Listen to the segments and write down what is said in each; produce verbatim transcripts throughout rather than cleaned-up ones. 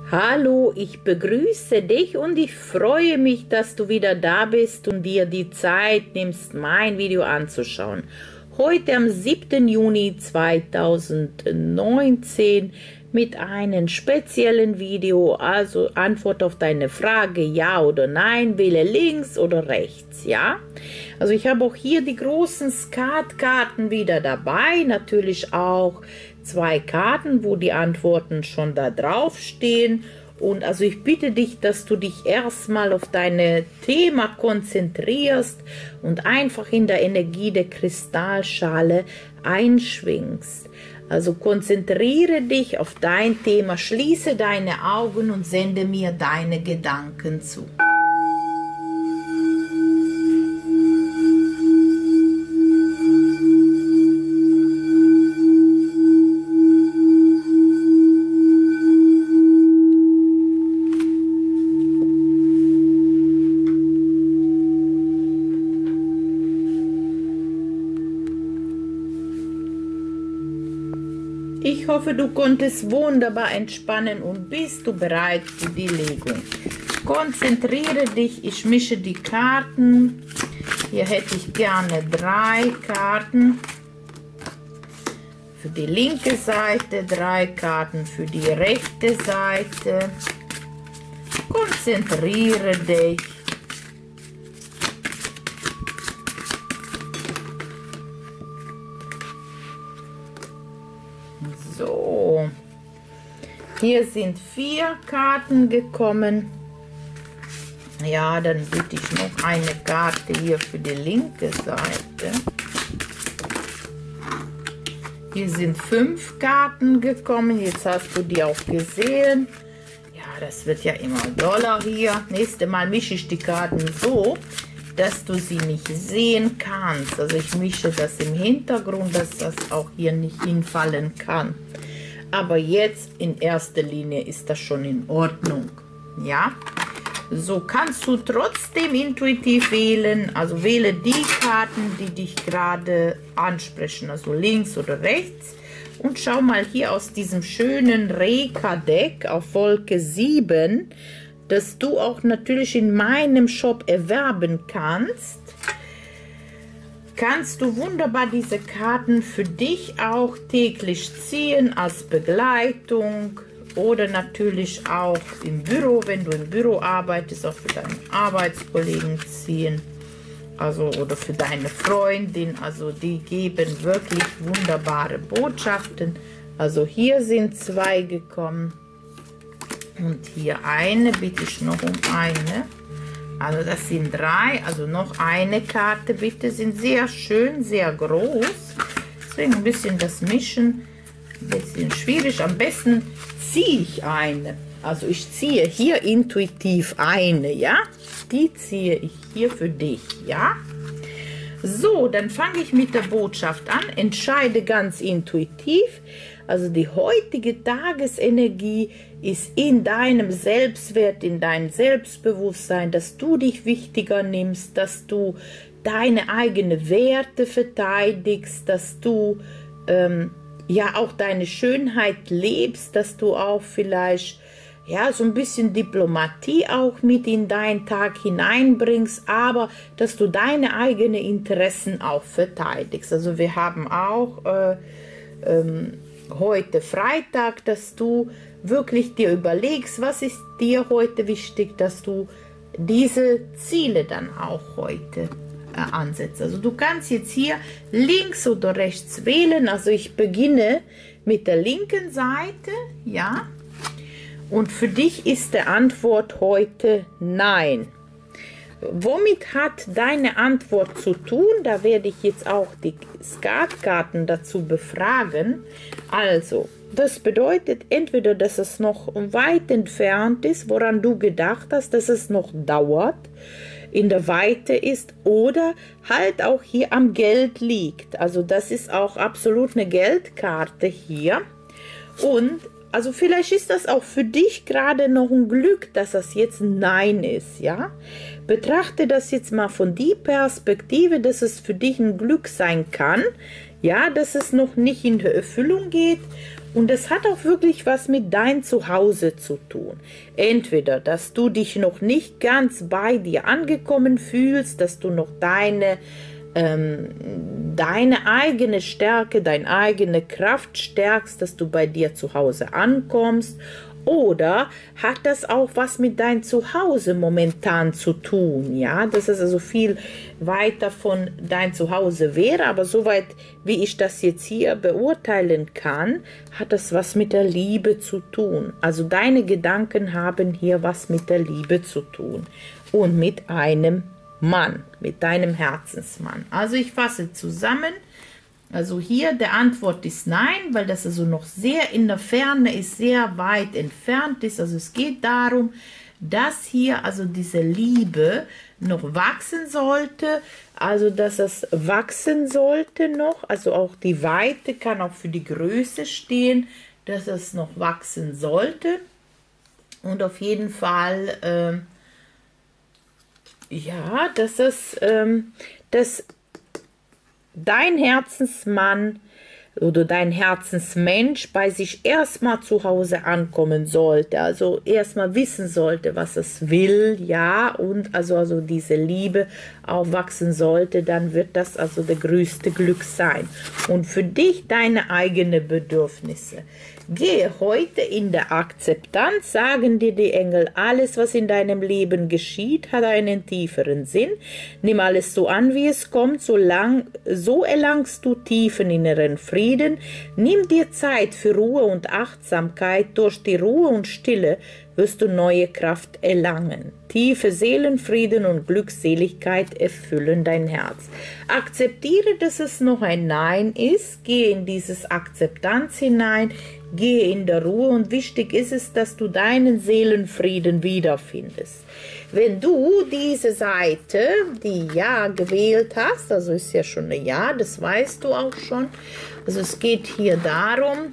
Hallo, ich begrüße dich und ich freue mich, dass du wieder da bist und dir die Zeit nimmst, mein Video anzuschauen. Heute am siebten Juni zweitausendneunzehn mit einem speziellen Video, also Antwort auf deine Frage, ja oder nein, wähle links oder rechts, ja? Also ich habe auch hier die großen Skatkarten wieder dabei, natürlich auch zwei Karten, wo die Antworten schon da drauf stehen. Und also ich bitte dich, dass du dich erstmal auf dein Thema konzentrierst und einfach in der Energie der Kristallschale einschwingst. Also konzentriere dich auf dein Thema, schließe deine Augen und sende mir deine Gedanken zu. Ich hoffe, du konntest wunderbar entspannen und bist du bereit für die Legung. Konzentriere dich, ich mische die Karten. Hier hätte ich gerne drei Karten für die linke Seite, drei Karten für die rechte Seite. Konzentriere dich. So, hier sind vier Karten gekommen. Ja, dann bitte ich noch eine Karte hier für die linke Seite. Hier sind fünf Karten gekommen. Jetzt hast du die auch gesehen. Ja, das wird ja immer doller hier. Nächstes Mal mische ich die Karten so, dass du sie nicht sehen kannst. Also ich mische das im Hintergrund, dass das auch hier nicht hinfallen kann. Aber jetzt in erster Linie ist das schon in Ordnung. Ja, so kannst du trotzdem intuitiv wählen. Also wähle die Karten, die dich gerade ansprechen, also links oder rechts. Und schau mal hier aus diesem schönen Reka-Deck auf Wolke sieben, dass du auch natürlich in meinem Shop erwerben kannst. Kannst du wunderbar diese Karten für dich auch täglich ziehen als Begleitung oder natürlich auch im Büro, wenn du im Büro arbeitest, auch für deinen Arbeitskollegen ziehen, also oder für deine Freundin. Also die geben wirklich wunderbare Botschaften. Also hier sind zwei gekommen. Und hier eine, bitte ich noch um eine. Also das sind drei, also noch eine Karte bitte, sind sehr schön, sehr groß. Deswegen ein bisschen das Mischen, ein bisschen schwierig. Am besten ziehe ich eine. Also ich ziehe hier intuitiv eine, ja. Die ziehe ich hier für dich, ja. So, dann fange ich mit der Botschaft an, entscheide ganz intuitiv. Also die heutige Tagesenergie ist in deinem Selbstwert, in deinem Selbstbewusstsein, dass du dich wichtiger nimmst, dass du deine eigenen Werte verteidigst, dass du ähm, ja auch deine Schönheit lebst, dass du auch vielleicht ja so ein bisschen Diplomatie auch mit in deinen Tag hineinbringst, aber dass du deine eigenen Interessen auch verteidigst. Also wir haben auch äh, ähm, heute Freitag, dass du wirklich dir überlegst, was ist dir heute wichtig, dass du diese Ziele dann auch heute äh, ansetzt. Also du kannst jetzt hier links oder rechts wählen. Also ich beginne mit der linken Seite, ja. Und für dich ist die Antwort heute nein. Womit hat deine Antwort zu tun? Da werde ich jetzt auch die Skatkarten dazu befragen. Also, das bedeutet entweder, dass es noch weit entfernt ist, woran du gedacht hast, dass es noch dauert, in der Weite ist oder halt auch hier am Geld liegt. Also das ist auch absolut eine Geldkarte hier. Und also vielleicht ist das auch für dich gerade noch ein Glück, dass das jetzt Nein ist, ja. Betrachte das jetzt mal von der Perspektive, dass es für dich ein Glück sein kann, ja, dass es noch nicht in die Erfüllung geht Und das hat auch wirklich was mit dein Zuhause zu tun. Entweder, dass du dich noch nicht ganz bei dir angekommen fühlst, dass du noch deine, ähm, deine eigene Stärke, deine eigene Kraft stärkst, dass du bei dir zu Hause ankommst. Oder hat das auch was mit deinem Zuhause momentan zu tun, ja, dass es also viel weiter von dein Zuhause wäre, aber soweit wie ich das jetzt hier beurteilen kann, hat das was mit der Liebe zu tun. Also deine Gedanken haben hier was mit der Liebe zu tun und mit einem Mann, mit deinem Herzensmann. Also ich fasse zusammen. Also hier der Antwort ist nein, weil das also noch sehr in der Ferne ist, sehr weit entfernt ist. Also es geht darum, dass hier also diese Liebe noch wachsen sollte, also dass es wachsen sollte noch, also auch die Weite kann auch für die Größe stehen, dass es noch wachsen sollte und auf jeden Fall, ähm, ja, dass es, ähm, dass dein Herzensmann oder dein Herzensmensch bei sich erstmal zu Hause ankommen sollte, also erstmal wissen sollte, was es will, ja, und also, also diese Liebe aufwachsen sollte, dann wird das also der größte Glück sein. Und für dich deine eigenen Bedürfnisse. Gehe heute in der Akzeptanz, sagen dir die Engel, alles, was in deinem Leben geschieht, hat einen tieferen Sinn. Nimm alles so an, wie es kommt, so, lang, so erlangst du tiefen inneren Frieden. Nimm dir Zeit für Ruhe und Achtsamkeit. Durch die Ruhe und Stille wirst du neue Kraft erlangen. Tiefe Seelenfrieden und Glückseligkeit erfüllen dein Herz. Akzeptiere, dass es noch ein Nein ist. Gehe in dieses Akzeptanz hinein. Gehe in der Ruhe und wichtig ist es, dass du deinen Seelenfrieden wiederfindest. Wenn du diese Seite, die Ja gewählt hast, also ist ja schon ein Ja, das weißt du auch schon. Also es geht hier darum,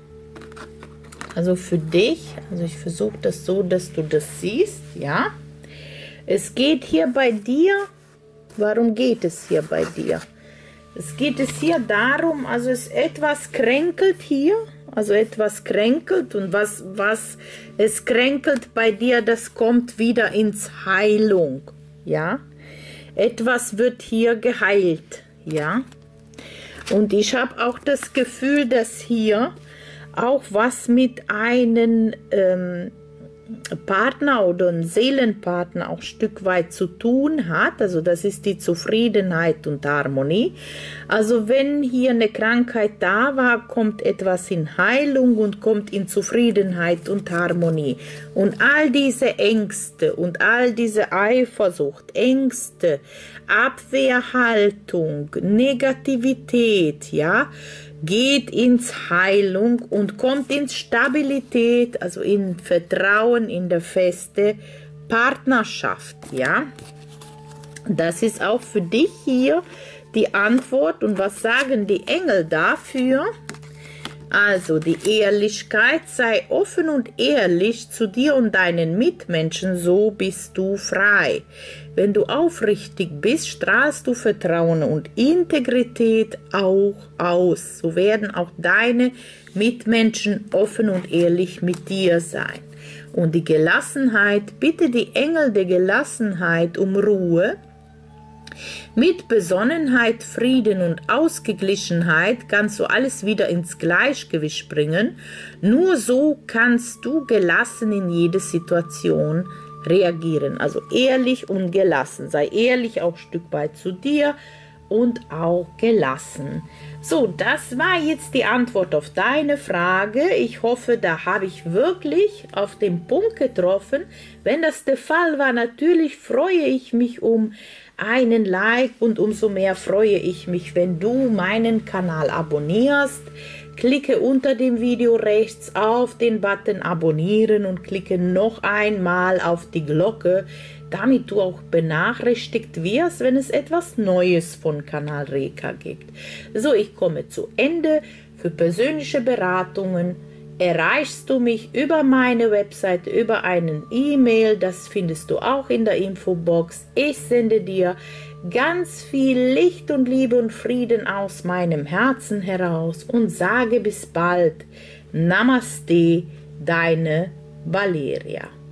also für dich, also ich versuche das so, dass du das siehst, ja. Es geht hier bei dir, warum geht es hier bei dir? Es geht es hier darum, also es etwas kränkelt hier, also etwas kränkelt und was, was es kränkelt bei dir, das kommt wieder ins Heilung, ja. Etwas wird hier geheilt, ja. Und ich habe auch das Gefühl, dass hier auch was mit einem ähm, Partner oder einem Seelenpartner auch ein Stück weit zu tun hat. Also das ist die Zufriedenheit und Harmonie. Also wenn hier eine Krankheit da war, kommt etwas in Heilung und kommt in Zufriedenheit und Harmonie. Und all diese Ängste und all diese Eifersucht, Ängste, Abwehrhaltung, Negativität, ja, geht ins Heilung und kommt in Stabilität, also in Vertrauen, in der feste Partnerschaft, ja. Das ist auch für dich hier die Antwort. Und was sagen die Engel dafür? Also die Ehrlichkeit, sei offen und ehrlich zu dir und deinen Mitmenschen, so bist du frei. Wenn du aufrichtig bist, strahlst du Vertrauen und Integrität auch aus. So werden auch deine Mitmenschen offen und ehrlich mit dir sein. Und die Gelassenheit, bitte die Engel der Gelassenheit um Ruhe. Mit Besonnenheit, Frieden und Ausgeglichenheit kannst du alles wieder ins Gleichgewicht bringen. Nur so kannst du gelassen in jede Situation reagieren. Also ehrlich und gelassen. Sei ehrlich auch ein Stück weit zu dir und auch gelassen. So, das war jetzt die Antwort auf deine Frage. Ich hoffe, da habe ich wirklich auf den Punkt getroffen. Wenn das der Fall war, natürlich freue ich mich um einen Like und umso mehr freue ich mich, wenn du meinen Kanal abonnierst. Klicke unter dem Video rechts auf den Button Abonnieren und klicke noch einmal auf die Glocke, damit du auch benachrichtigt wirst, wenn es etwas Neues von Kanal Reka gibt. So, ich komme zu Ende. Für persönliche Beratungen erreichst du mich über meine Webseite, über einen E-Mail, das findest du auch in der Infobox. Ich sende dir ganz viel Licht und Liebe und Frieden aus meinem Herzen heraus und sage bis bald Namaste, deine Valeria.